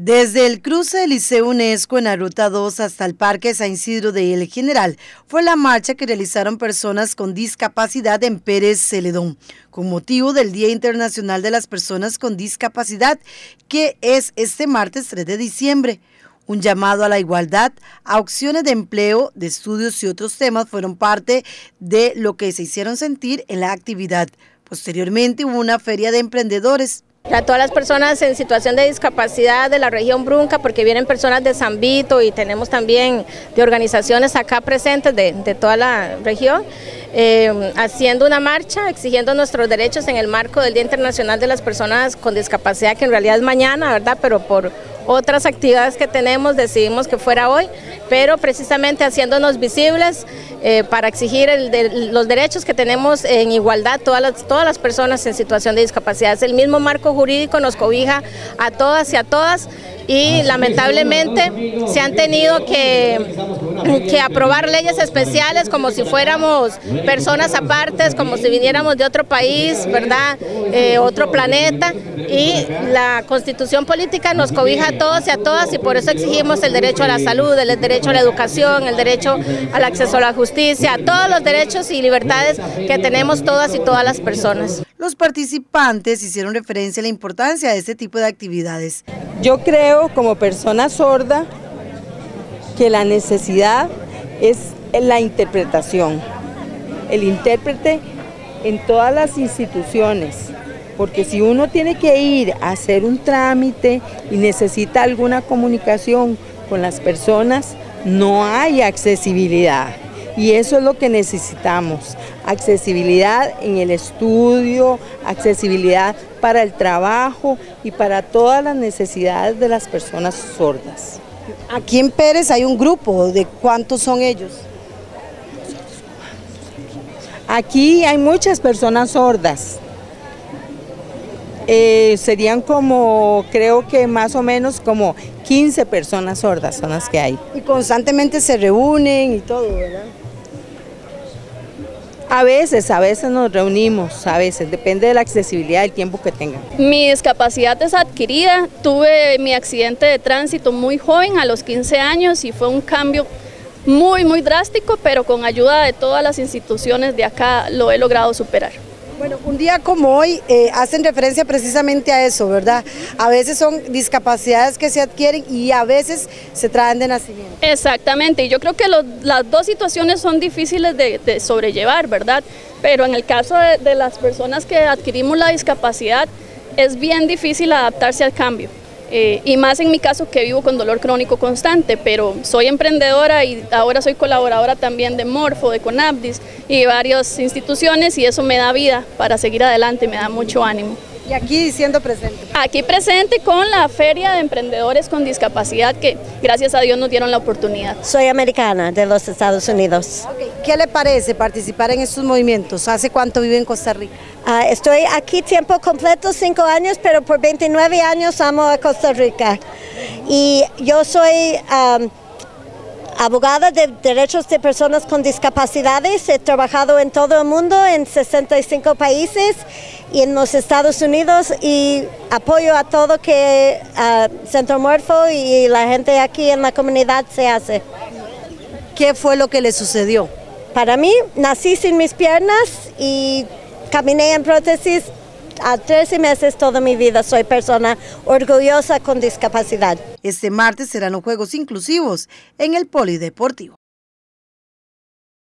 Desde el cruce del Liceo UNESCO en la Ruta 2 hasta el Parque San Isidro de El General fue la marcha que realizaron personas con discapacidad en Pérez Celedón, con motivo del Día Internacional de las Personas con Discapacidad, que es este martes 3 de diciembre. Un llamado a la igualdad, a opciones de empleo, de estudios y otros temas fueron parte de lo que se hicieron sentir en la actividad. Posteriormente hubo una feria de emprendedores. A todas las personas en situación de discapacidad de la región Brunca, porque vienen personas de San Vito y tenemos también de organizaciones acá presentes de toda la región, haciendo una marcha exigiendo nuestros derechos en el marco del Día Internacional de las Personas con Discapacidad, que en realidad es mañana, ¿verdad? Pero por otras actividades que tenemos decidimos que fuera hoy, pero precisamente haciéndonos visibles para exigir los derechos que tenemos en igualdad todas las personas en situación de discapacidad. Es el mismo marco jurídico, nos cobija a todas y a todas, y lamentablemente se han tenido que aprobar leyes especiales como si fuéramos personas apartes, como si viniéramos de otro país, ¿verdad? Otro planeta, y la Constitución política nos cobija a todos y a todas, y por eso exigimos el derecho a la salud, el derecho a la educación, el derecho al acceso a la justicia, a todos los derechos y libertades que tenemos todas y todas las personas. Los participantes hicieron referencia a la importancia de este tipo de actividades. Yo creo, como persona sorda, que la necesidad es la interpretación, el intérprete en todas las instituciones, porque si uno tiene que ir a hacer un trámite y necesita alguna comunicación con las personas, no hay accesibilidad. Y eso es lo que necesitamos, accesibilidad en el estudio, accesibilidad para el trabajo y para todas las necesidades de las personas sordas. Aquí en Pérez hay un grupo, ¿de cuántos son ellos? Aquí hay muchas personas sordas, serían como, creo que más o menos como 15 personas sordas son las que hay. Y constantemente se reúnen y todo, ¿verdad? A veces nos reunimos, a veces, depende de la accesibilidad del tiempo que tengan. Mi discapacidad es adquirida, tuve mi accidente de tránsito muy joven, a los 15 años, y fue un cambio muy drástico, pero con ayuda de todas las instituciones de acá lo he logrado superar. Bueno, un día como hoy hacen referencia precisamente a eso, ¿verdad? A veces son discapacidades que se adquieren y a veces se traen de nacimiento. Exactamente, y yo creo que las dos situaciones son difíciles de sobrellevar, ¿verdad? Pero en el caso de las personas que adquirimos la discapacidad, es bien difícil adaptarse al cambio. Y más en mi caso, que vivo con dolor crónico constante, pero soy emprendedora y ahora soy colaboradora también de Morfo, de Conabdis y de varias instituciones, y eso me da vida para seguir adelante, me da mucho ánimo. Y aquí siendo presente. Aquí presente con la Feria de Emprendedores con Discapacidad, que gracias a Dios nos dieron la oportunidad. Soy americana de los Estados Unidos. Okay. ¿Qué le parece participar en estos movimientos? ¿Hace cuánto vive en Costa Rica? Estoy aquí tiempo completo, 5 años, pero por 29 años amo a Costa Rica. Y yo soy abogada de derechos de personas con discapacidades. He trabajado en todo el mundo, en 65 países y en los Estados Unidos, y apoyo a todo que Centro Morfo y la gente aquí en la comunidad se hace. ¿Qué fue lo que le sucedió? Para mí, nací sin mis piernas y caminé en prótesis a 13 meses toda mi vida. Soy persona orgullosa con discapacidad. Este martes serán los Juegos Inclusivos en el Polideportivo.